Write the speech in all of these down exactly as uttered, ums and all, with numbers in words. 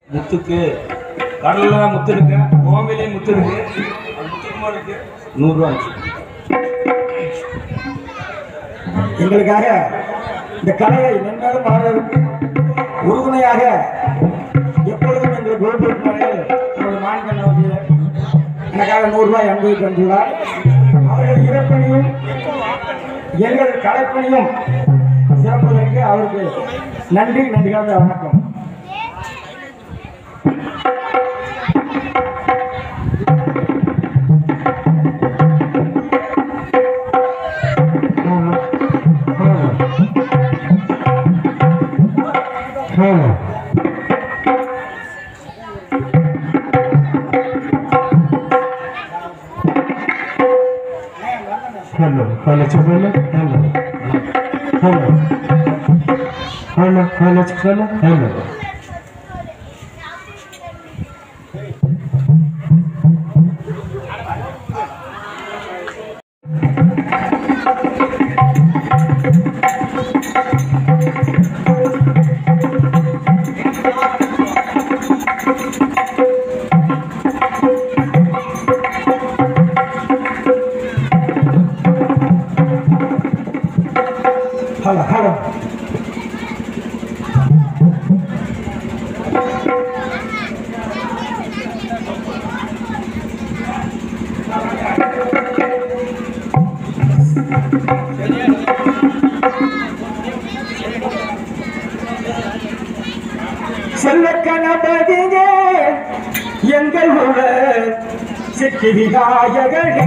முத்துக்கு கடல்ல முத்து இருக்கு, கோவிலையும் முத்து இருக்கு, அது முத்துக்குமார் இருக்கு. நூறுரூவா எங்களுக்காக இந்த கலையை மென்மேலும் மாறுவதற்கு உறுதுணையாக எப்பொழுதும் எங்கள் கோபுரம் நம்முடைய மான்கண்ண வகையில் எனக்காக நூறு ரூபாய் அன்பு தந்துள்ளார். அவர்கள் இறப்பணியும் எங்கள் கலைப்பணியும் சிறப்பதற்கு அவருக்கு நன்றி நன்றியாக வணக்கம். Hello, hello, hello, hello, hello, hello, hello, hello, hello. Hello, hello. செல்ல கணபதியே எங்கள் ஊர் சித்தி விநாயகனே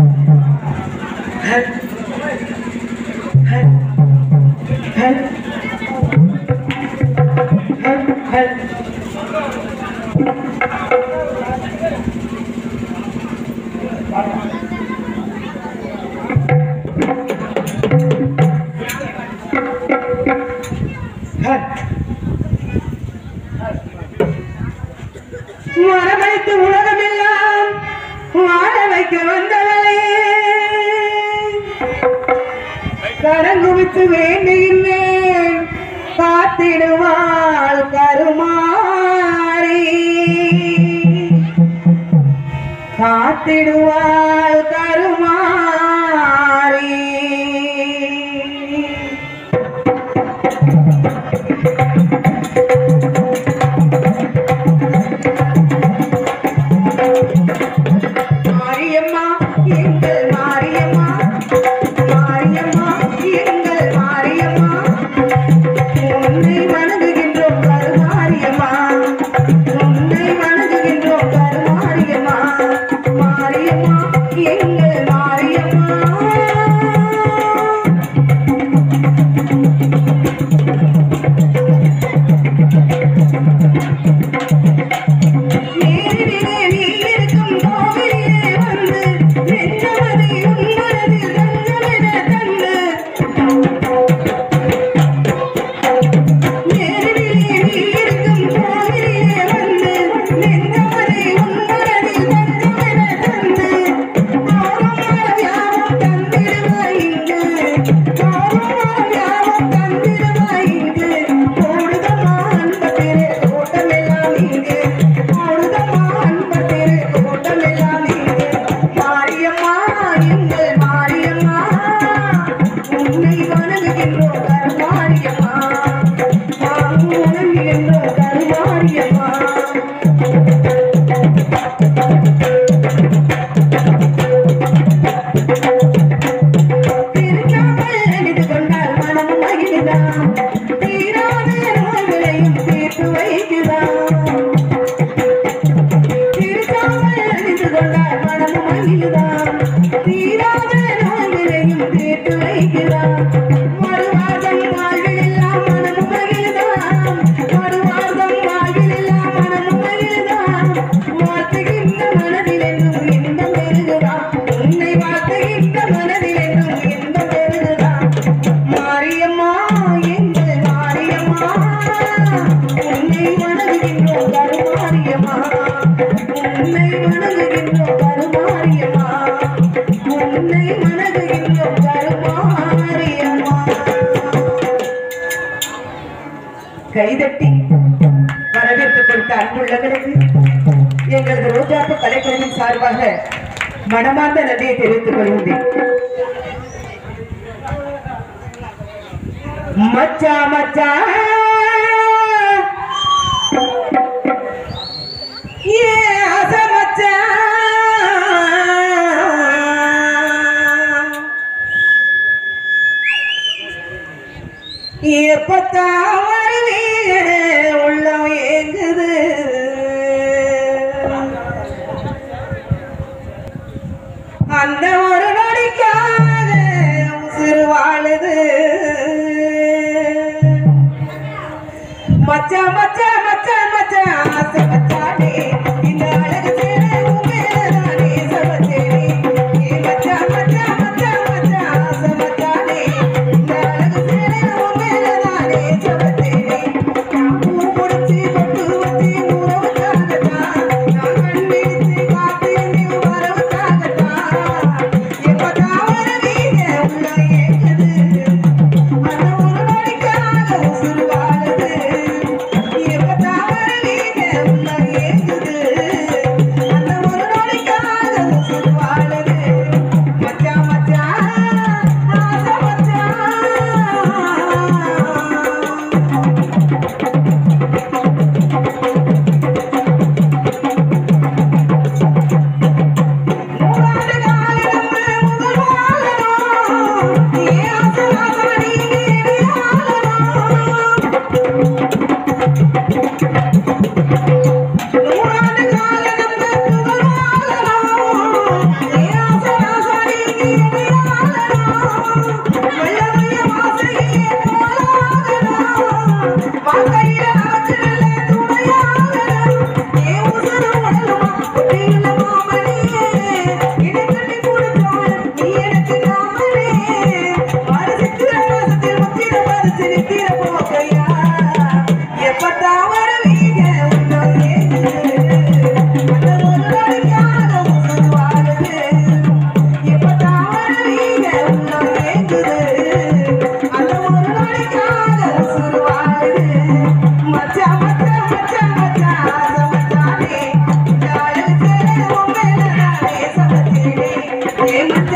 Hey. வரவைத்து உலகமெல்லாம் வாழ வைக்க வந்தவளே கரங்குவித்து வேண்டுகின்றேன் காத்திடுவாள் கருமாறி காத்திடுவாள் கருமாறி மாரியம்மா எங்கள் மாரியம்மா மாரியம்மா எங்கள் மாரியம்மா உன்னை வணங்குகின்றோம் கருமாரியம்மா உன்னை வணங்குகின்றோம் கருமாரியம்மா மாரியம்மா எங்கள் மாரியம்மா கைதட்டி வரவேற்பு கொடுத்த அன்புள்ளவர்களுக்கு எங்களது ரோஜாப்பு கலைக்குழுவின் சார்பாக மனமார்ந்த நன்றியை தெரிவித்துக் கொள்கின்றேன். மச்சா மச்சா ஏ அச மச்சா எப்பத்தா உள்ளம் ஏங்குது அந்த ஒரு நொடிக்காக உசுறு வாழுது மச்சா மச்சா மச்சா மச்சா ஆசை மச்சானே இந்த அழகு சேர உண்மையிலே சமச்சேனே மச்சா மச்சா மச்சா மச்சா ஆசை மச்சானே இந்த அழகு சேர உண்மையிலே சமச்சேனே பூ முடிச்சு கொண்டு வச்சு உறவுக்காகத்தான் நான் கண்ணிடிச்சு காத்து நீ வரவுக்காகத்தான் எப்பதா வருவீங்க உள்ள ஏங்குது அந்த ஒரு நொடிக்காக உசுறு வாழுது எப்பதா வருவீங்க உள்ள ஏங்குது அந்த ஒரு நொடிக்காக உசுறு வாழுது மச்சா மச்சா ஆசை மச்சா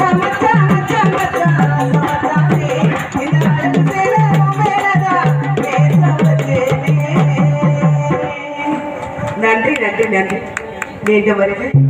மச்சான் மச்சான் மச்சான் சமத்தானே இந்த அழகு சேலை உன் மேலதான் பேச வச்சேனே. நன்றி நன்றி நன்றி. மீண்டும் வருகிறேன்.